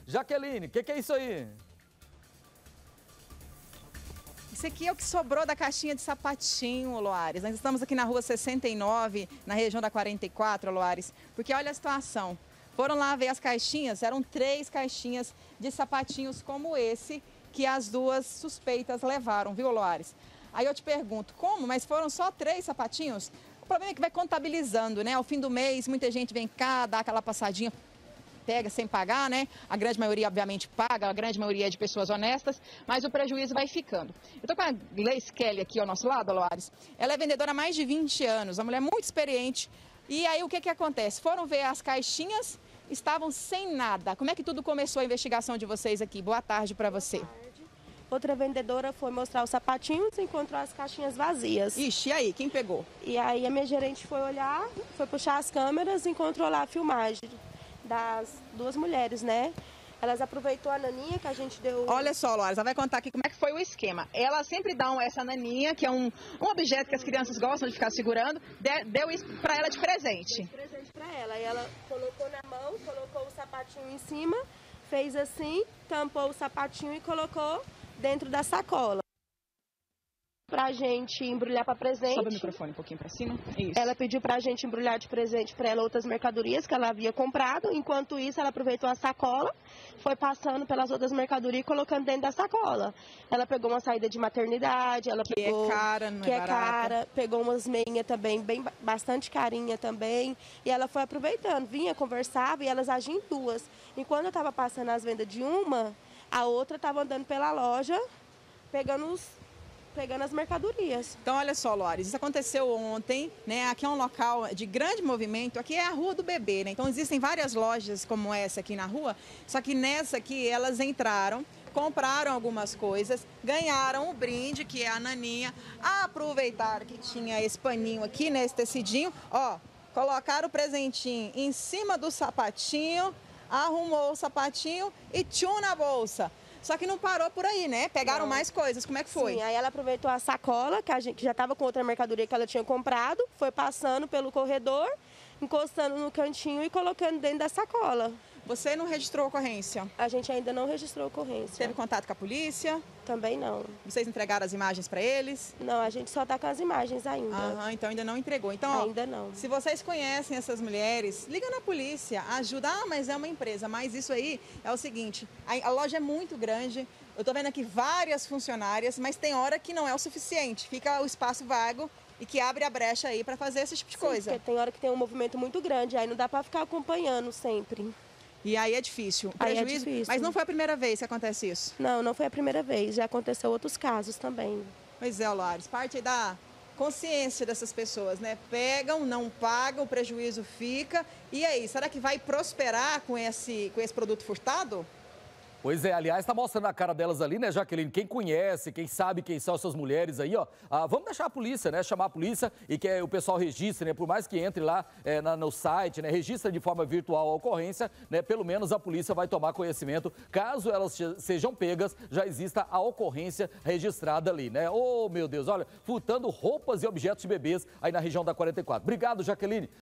Jaqueline, o que é isso aí? Isso aqui é o que sobrou da caixinha de sapatinho, Loares. Nós estamos aqui na rua 69, na região da 44, Loares, porque olha a situação. Foram lá ver as caixinhas, eram 3 caixinhas de sapatinhos como esse que as duas suspeitas levaram, viu, Loares? Aí eu te pergunto, como? Mas foram só 3 sapatinhos? O problema é que vai contabilizando, né? Ao fim do mês, muita gente vem cá, dá aquela passadinha, pega sem pagar, né? A grande maioria, obviamente, paga, a grande maioria é de pessoas honestas, mas o prejuízo vai ficando. Eu tô com a Gleice Kelly aqui ao nosso lado, Loares. Ela é vendedora há mais de 20 anos, uma mulher muito experiente. E aí, o que acontece? Foram ver as caixinhas, estavam sem nada. Como é que tudo começou a investigação de vocês aqui? Boa tarde para você. Outra vendedora foi mostrar os sapatinhos e encontrou as caixinhas vazias. Ixi, e aí, quem pegou? E aí a minha gerente foi olhar, foi puxar as câmeras e encontrou lá a filmagem das 2 mulheres, né? Elas aproveitou a naninha que a gente deu... Olha só, Loares, ela vai contar aqui como é que foi o esquema. Elas sempre dão essa naninha, que é um objeto que as crianças gostam de ficar segurando, deu isso pra ela de presente. De presente pra ela. E ela colocou na mão, colocou o sapatinho em cima, fez assim, tampou o sapatinho e colocou dentro da sacola. Pra gente embrulhar para presente. Sobe o microfone um pouquinho para cima. Isso. Ela pediu pra gente embrulhar de presente para ela outras mercadorias que ela havia comprado. Enquanto isso, ela aproveitou a sacola, foi passando pelas outras mercadorias e colocando dentro da sacola. Ela pegou uma saída de maternidade, ela pegou... Que é cara, não é que é barata. cara, pegou umas meinhas também, bastante carinha também. E ela foi aproveitando, vinha, conversava e elas agiam em 2. Enquanto eu estava passando as vendas de uma, a outra estava andando pela loja, pegando as mercadorias. Então, olha só, Loares, isso aconteceu ontem, né? Aqui é um local de grande movimento, aqui é a Rua do Bebê, né? Então, existem várias lojas como essa aqui na rua, só que nessa aqui elas entraram, compraram algumas coisas, ganharam o brinde, que é a naninha, aproveitaram que tinha esse paninho aqui, né? Esse tecidinho, ó, colocaram o presentinho em cima do sapatinho, arrumou o sapatinho e tchum na bolsa. Só que não parou por aí, né? Pegaram mais coisas. Como é que foi? Sim, aí ela aproveitou a sacola, que já estava com outra mercadoria que ela tinha comprado, foi passando pelo corredor, encostando no cantinho e colocando dentro da sacola. Você não registrou ocorrência? A gente ainda não registrou ocorrência. Teve contato com a polícia? Também não. Vocês entregaram as imagens para eles? Não, a gente só está com as imagens ainda. Aham, então ainda não entregou. Então, ainda não. Se vocês conhecem essas mulheres, liga na polícia, ajuda. Ah, mas é uma empresa. Mas isso aí é o seguinte, a loja é muito grande, eu estou vendo aqui várias funcionárias, mas tem hora que não é o suficiente. Fica o espaço vago e que abre a brecha aí para fazer esse tipo de coisa. Porque tem hora que tem um movimento muito grande, aí não dá para ficar acompanhando sempre. E aí é difícil. Aí é difícil. Mas não foi a primeira vez que acontece isso? Não, não foi a primeira vez. Já aconteceu outros casos também. Pois é, Loares. Parte aí da consciência dessas pessoas, né? Pegam, não pagam, o prejuízo fica. E aí, será que vai prosperar com esse produto furtado? Pois é, aliás, tá mostrando a cara delas ali, né, Jaqueline? Quem conhece, quem sabe quem são essas mulheres aí, ó. Vamos deixar a polícia, né? Chamar a polícia e que o pessoal registre, né? Por mais que entre lá no site, né? Registra de forma virtual a ocorrência, né? Pelo menos a polícia vai tomar conhecimento. Caso elas sejam pegas, já exista a ocorrência registrada ali, né? Oh, meu Deus, olha, furtando roupas e objetos de bebês aí na região da 44. Obrigado, Jaqueline.